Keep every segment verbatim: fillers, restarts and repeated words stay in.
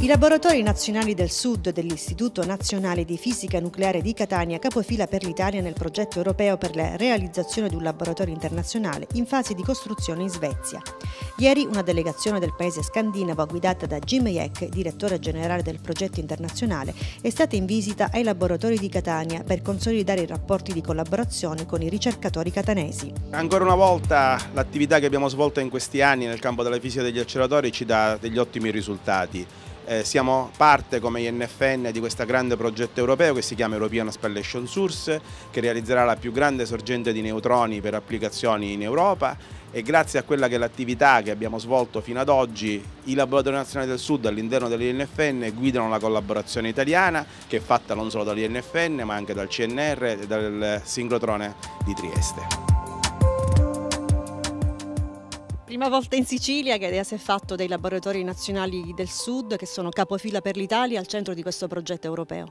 laboratori nazionali del Sud dell'Istituto Nazionale di Fisica Nucleare di Catania, capofila per l'Italia nel progetto europeo per la realizzazione di un laboratorio internazionale in fase di costruzione in Svezia. Ieri una delegazione del paese scandinavo guidata da Jim Jeck, direttore generale del progetto internazionale, è stata in visita ai laboratori di Catania per consolidare i rapporti di collaborazione con i ricercatori catanesi. Ancora una volta l'attività che abbiamo svolto in questi anni nel campo della fisica degli acceleratori ci dà degli ottimi risultati. Eh, siamo parte come I N F N di questo grande progetto europeo che si chiama European Spallation Source, che realizzerà la più grande sorgente di neutroni per applicazioni in Europa, e grazie a quella che è l'attività che abbiamo svolto fino ad oggi i laboratori nazionali del Sud all'interno dell'I N F N guidano la collaborazione italiana, che è fatta non solo dall'I N F N ma anche dal C N R e dal sincrotrone di Trieste. Prima volta in Sicilia che adesso è fatto dei laboratori nazionali del Sud che sono capofila per l'Italia al centro di questo progetto europeo.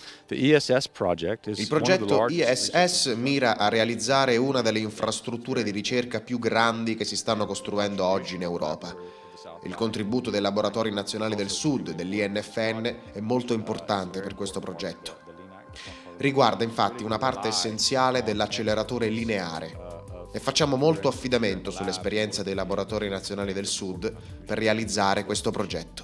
Il progetto I S S mira a realizzare una delle infrastrutture di ricerca più grandi che si stanno costruendo oggi in Europa. Il contributo dei laboratori nazionali del Sud dell'I N F N è molto importante per questo progetto. Riguarda infatti una parte essenziale dell'acceleratore lineare, e facciamo molto affidamento sull'esperienza dei laboratori nazionali del Sud per realizzare questo progetto.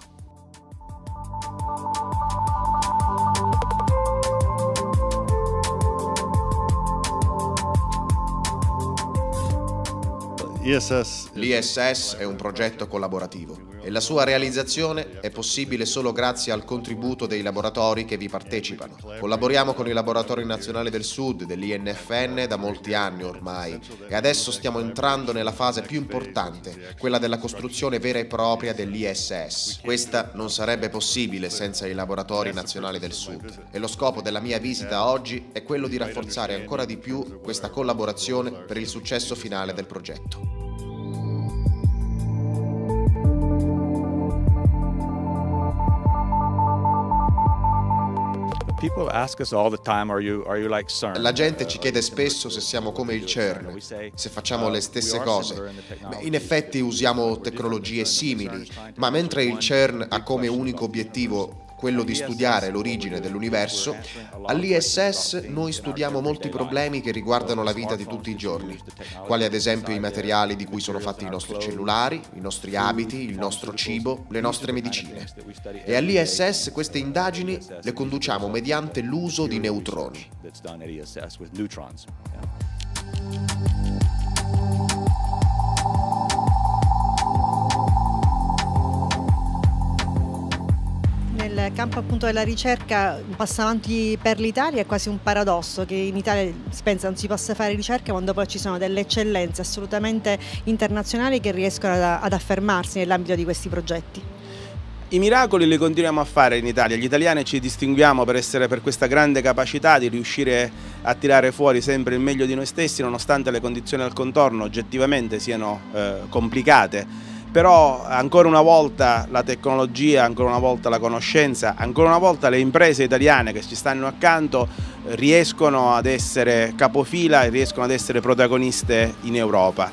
L'I S S è un progetto collaborativo e la sua realizzazione è possibile solo grazie al contributo dei laboratori che vi partecipano. Collaboriamo con i laboratori nazionali del Sud dell'I N F N da molti anni ormai e adesso stiamo entrando nella fase più importante, quella della costruzione vera e propria dell'I S S. Questa non sarebbe possibile senza i laboratori nazionali del Sud e lo scopo della mia visita oggi è quello di rafforzare ancora di più questa collaborazione per il successo finale del progetto. La gente ci chiede spesso se siamo come il CERN, se facciamo le stesse cose. In effetti usiamo tecnologie simili, ma mentre il CERN ha come unico obiettivo quello di studiare l'origine dell'universo, all'I S S noi studiamo molti problemi che riguardano la vita di tutti i giorni, quali ad esempio i materiali di cui sono fatti i nostri cellulari, i nostri abiti, il nostro cibo, le nostre medicine. E all'I S S queste indagini le conduciamo mediante l'uso di neutroni. Nel campo appunto della ricerca, un passo avanti per l'Italia è quasi un paradosso che in Italia si pensa non si possa fare ricerca quando poi ci sono delle eccellenze assolutamente internazionali che riescono ad, ad affermarsi nell'ambito di questi progetti. I miracoli li continuiamo a fare in Italia, gli italiani ci distinguiamo per essere per questa grande capacità di riuscire a tirare fuori sempre il meglio di noi stessi nonostante le condizioni al contorno oggettivamente siano eh, complicate. Però ancora una volta la tecnologia, ancora una volta la conoscenza, ancora una volta le imprese italiane che ci stanno accanto riescono ad essere capofila e riescono ad essere protagoniste in Europa.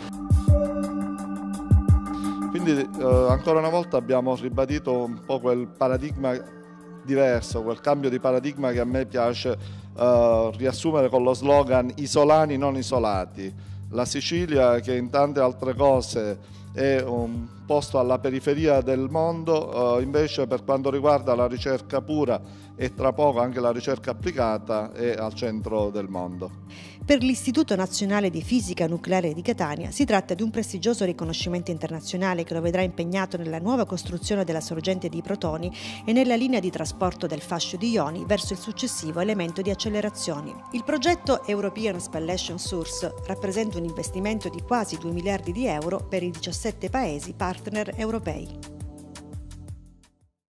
Quindi eh, ancora una volta abbiamo ribadito un po' quel paradigma diverso, quel cambio di paradigma che a me piace eh, riassumere con lo slogan isolani non isolati. La Sicilia, che in tante altre cose è un posto alla periferia del mondo, eh, invece per quanto riguarda la ricerca pura e tra poco anche la ricerca applicata è al centro del mondo. Per l'Istituto Nazionale di Fisica Nucleare di Catania si tratta di un prestigioso riconoscimento internazionale che lo vedrà impegnato nella nuova costruzione della sorgente di protoni e nella linea di trasporto del fascio di ioni verso il successivo elemento di accelerazione. Il progetto European Spallation Source rappresenta un investimento di quasi due miliardi di euro per i diciassette paesi partner europei.